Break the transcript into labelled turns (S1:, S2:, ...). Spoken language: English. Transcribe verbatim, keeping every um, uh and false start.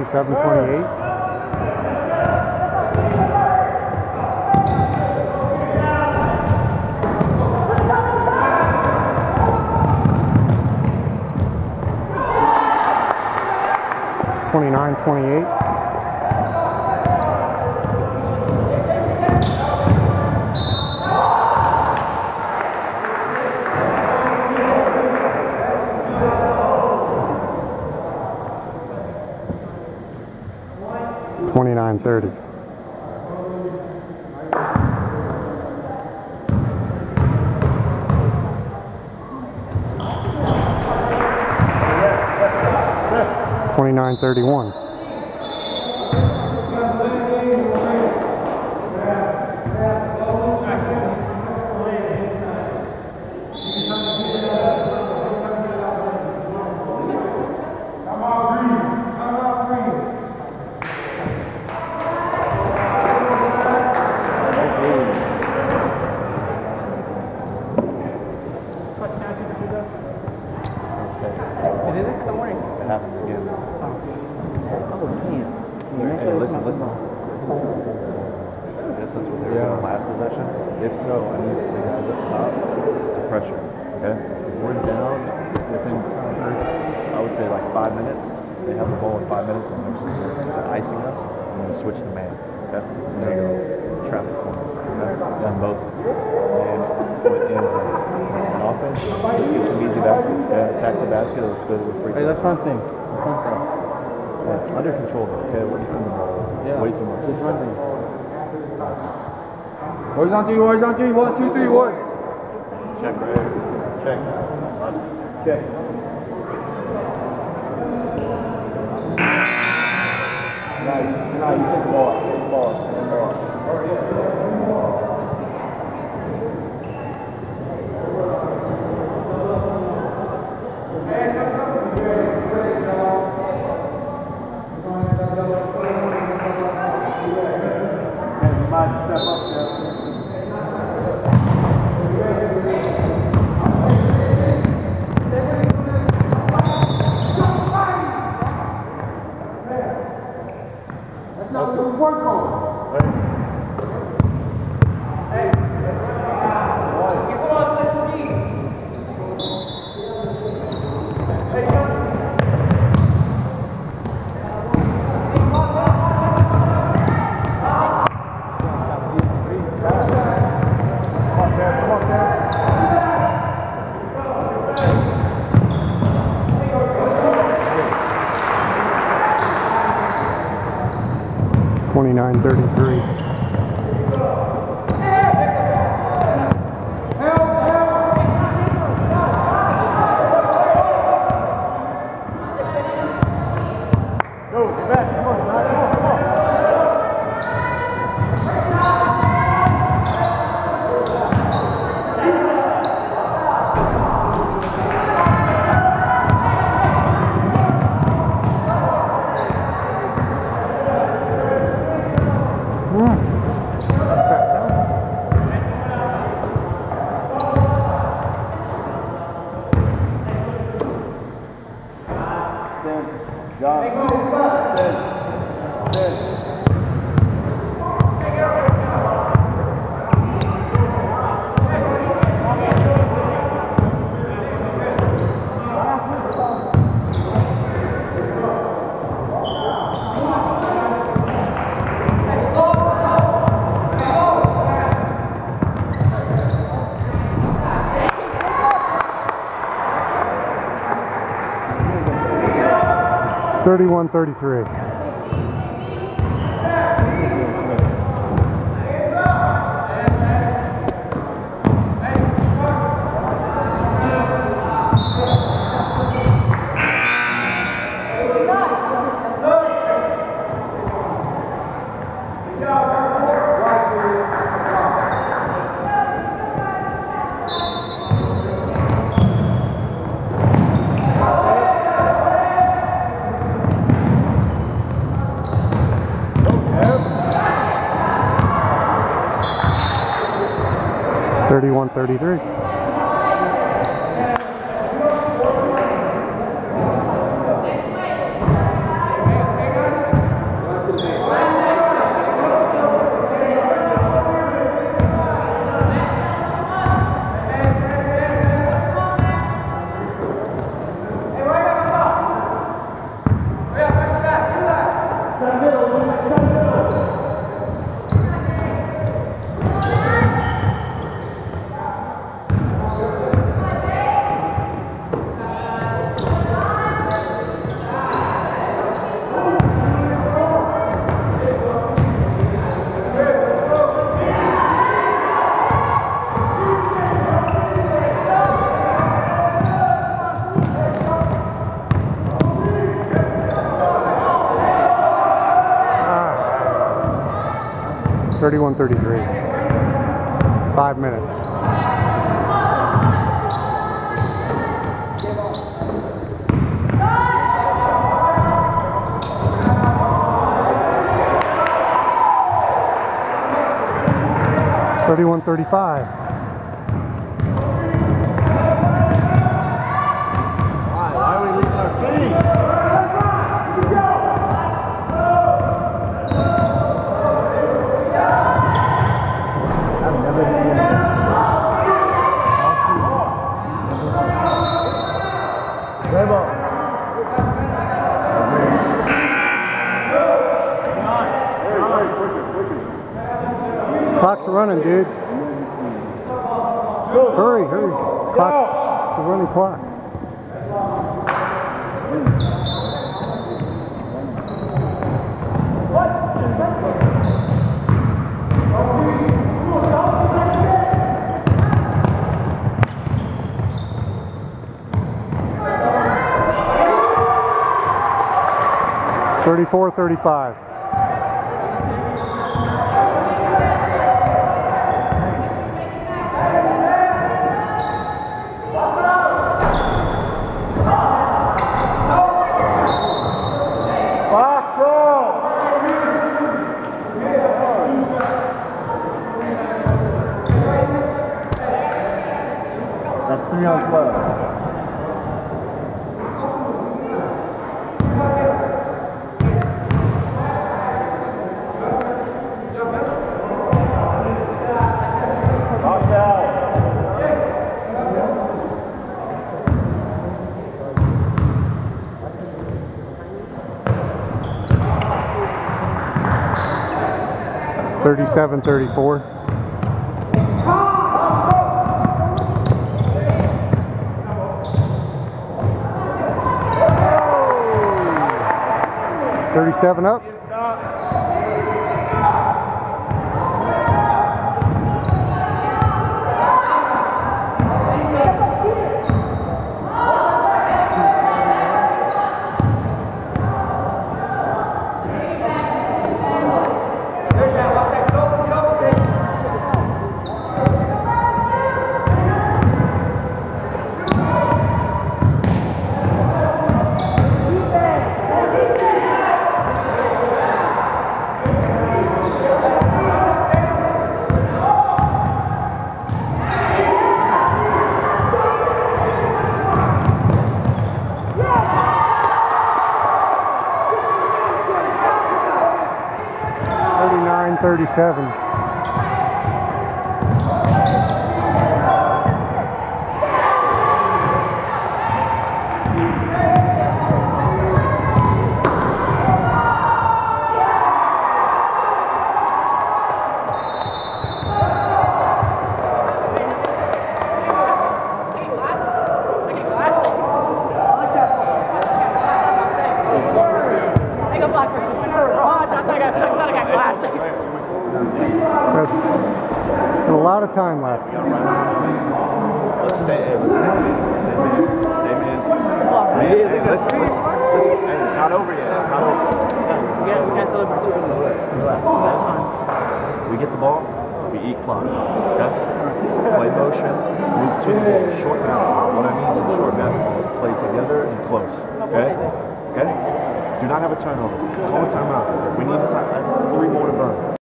S1: thirty-seven twenty-eight. twenty-nine twenty-eight. twenty-nine thirty. twenty-nine thirty-one.
S2: Listen, listen. I guess that's what they were doing last possession. If so, I need the guys up top to pressure. Okay? If we're down within, I would say like five minutes, they have the ball in five minutes and they're, they're icing us, I'm going to switch to man. Okay? I'm going to go trap the corner. Okay? On both ends, with ends on offense. Just get some easy baskets. Okay? Attack the basket, let's go to the free throw.
S1: Hey, that's one thing. That's one thing.
S2: Yeah, under control, okay? What are you doing?
S1: Yeah.
S2: Way too much.
S1: Just one thing. Boys on three, boys on three. One, two, three, one.
S2: Check right here. Check. Check. Nice. Tonight, you take the ball. Take the ball. Take the ball. Hey, something. Step up there. That's not what we work on. Hey. Get one on this lead. Hey, come.
S1: twenty-nine thirty-three. thirty-one thirty-three. thirty-one thirty-three. Hey, thirty-one thirty-three. Five minutes. thirty-one thirty-five.
S2: Why? Why are we leaving our feet? I've never seen it. Play ball.
S1: Clock's running, dude. Hurry, hurry. Clock, the running clock. thirty-four thirty-five.
S2: That's three on twelve.
S1: thirty-seven thirty-four. thirty-seven up. thirty-nine thirty-seven. There's a lot of time left.
S2: Let's stay, hey, let's stay, stay man, stay man. Man, hey, listen, listen, listen, hey, it's not over yet, it's not over.
S3: We can't, we can't celebrate too early. Relax, that's fine.
S2: We get the ball, we eat clock, okay? Play motion, move to the ball. Short basketball. What I mean in short basketball is play together and close, okay? Okay? Do not have a turnover. Call a timeout. We need a time, three more to burn.